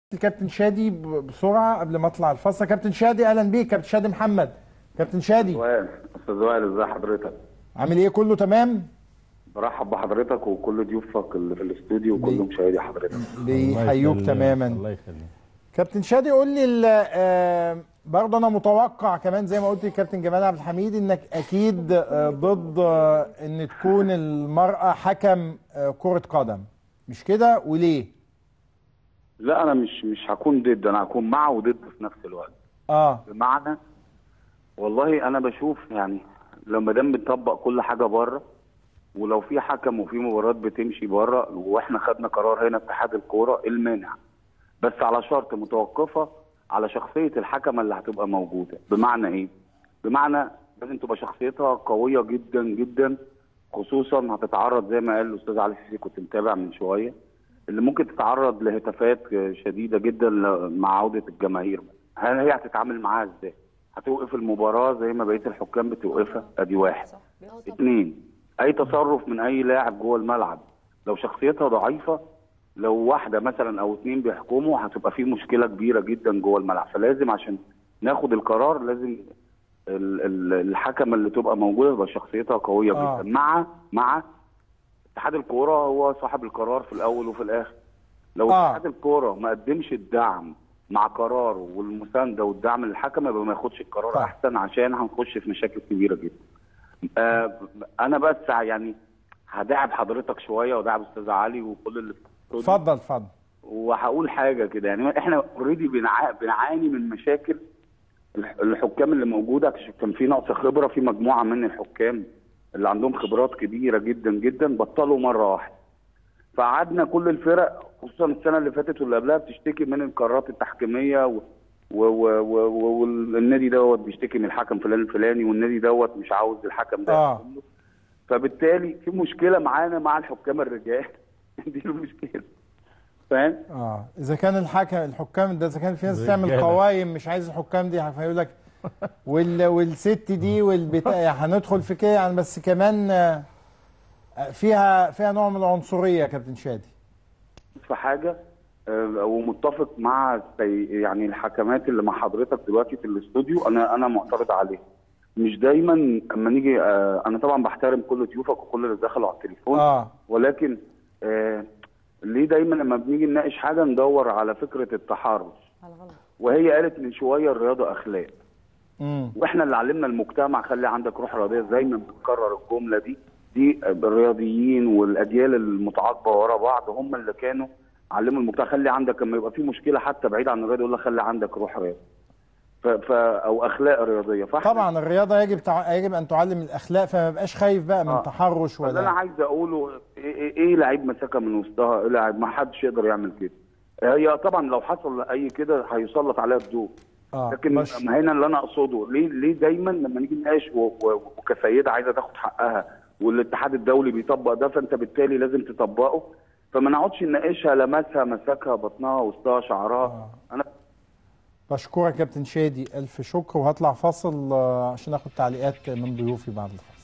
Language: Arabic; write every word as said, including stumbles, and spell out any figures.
الكابتن شادي ب- بسرعه قبل ما اطلع الفاصل. كابتن شادي اهلا بيك. كابتن شادي محمد. كابتن شادي وائل استاذ وائل، ازي حضرتك؟ عامل ايه؟ كله تمام؟ برحب بحضرتك وكل ضيوفك اللي في الاستوديو وكل بي... مشاهدي حضرتك. بيحيوك تماما. الله يخليك. كابتن شادي قول لي ال- آه، برضه انا متوقع كمان زي ما قلت للكابتن جمال عبد الحميد انك اكيد آه، ضد آه، ان تكون المرأة حكم آه، كرة قدم، مش كده؟ وليه؟ لا، انا مش مش هكون ضد، انا هكون مع وضد في نفس الوقت. اه بمعنى، والله انا بشوف يعني لما دام بنطبق كل حاجه بره، ولو في حكم وفي مباريات بتمشي بره واحنا خدنا قرار هنا في اتحاد الكوره، إيه المانع؟ بس على شرط متوقفه على شخصيه الحكمه اللي هتبقى موجوده. بمعنى ايه؟ بمعنى لازم تبقى شخصيتها قويه جدا جدا، خصوصا هتتعرض زي ما قال الاستاذ علي سيسي، كنت متابع من شويه، اللي ممكن تتعرض لهتافات شديده جدا مع عوده الجماهير. هل هي هتتعامل معاها ازاي؟ هتوقف المباراه زي ما بقيه الحكام بتوقفها؟ ادي واحد. اثنين، اي تصرف من اي لاعب جوه الملعب لو شخصيتها ضعيفه، لو واحده مثلا او اثنين بيحكموا، هتبقى في مشكله كبيره جدا جوه الملعب. فلازم عشان ناخد القرار لازم ال- ال- الحكمه اللي تبقى موجوده تبقى شخصيتها قويه آه. جدا. مع مع اتحاد الكوره هو صاحب القرار في الاول وفي الاخر. لو آه. اتحاد الكوره ما قدمش الدعم مع قراره والمسانده والدعم للحكم، يبقى ما ياخدش القرار طيب. احسن، عشان هنخش في مشاكل كبيره جدا. آه انا بس يعني هداعب حضرتك شويه وداعب استاذ علي وكل اللي في الاستوديو، اتفضل اتفضل. وهقول حاجه كده. يعني احنا اوريدي بنع... بنعاني من مشاكل الح- الحكام اللي موجوده. كان في نقص خبره في مجموعه من الحكام اللي عندهم خبرات كبيره جدا جدا، بطلوا مره واحده. فقعدنا كل الفرق خصوصا السنه اللي فاتت واللي قبلها بتشتكي من القرارات التحكيميه و... و... و... و... والنادي دوت بيشتكي من الحكم فلان الفلاني، والنادي دوت مش عاوز الحكم ده. اه فبالتالي في مشكله معانا مع الحكام الرجال. دي المشكله، فاهم؟ اه اذا كان الحكم الحكام ده، اذا كان في ناس تعمل رجالة. قوايم مش عايز الحكام دي، هيقول لك وال والست دي والبتاع، هندخل في كده يعني. بس كمان آه، فيها فيها نوع من العنصريه يا كابتن شادي. في حاجه آه، ومتفق مع السي- يعني الحكمات اللي مع حضرتك دلوقتي في الاستوديو، انا انا معترض عليه. مش دايما اما نيجي آه، انا طبعا بحترم كل ضيوفك وكل اللي دخلوا على التليفون، اه ولكن آه، ليه دايما لما بنيجي نناقش حاجه ندور على فكره التحرش؟ وهي قالت من شويه الرياضه اخلاق، امم واحنا اللي علمنا المجتمع خلي عندك روح رياضيه. دايما بنكرر الجمله دي. دي الرياضيين والاجيال المتعاقبه ورا بعض هم اللي كانوا علموا المجتمع خلي عندك، لما يبقى في مشكله حتى بعيد عن الرياضه يقول لك خلي عندك روح رياضيه ف... ف... او اخلاق رياضيه. فاحنا طبعا الرياضه يجب تع... يجب ان تعلم الاخلاق، فما يبقاش خايف بقى من آه. تحرش فاللي انا ولا. عايز اقوله ايه, إيه, إيه لعيب مسكها من وسطها؟ ايه لعيب؟ ما حدش يقدر يعمل كده. هي طبعا لو حصل اي كده هيسلط عليها الضوء. اه لكن مش... ما هنا اللي انا اقصده، ليه ليه دايما لما نيجي نناقش و- و- وكسيده عايزه تاخد حقها والاتحاد الدولي بيطبق ده، فانت بالتالي لازم تطبقه. فما نقعدش نناقشها لمسها مسكها بطنها وسطها شعرها. آه. انا بشكرك يا كابتن شادي، الف شكر. وهطلع فاصل آه، عشان اخد تعليقات من ضيوفي بعد الفاصل.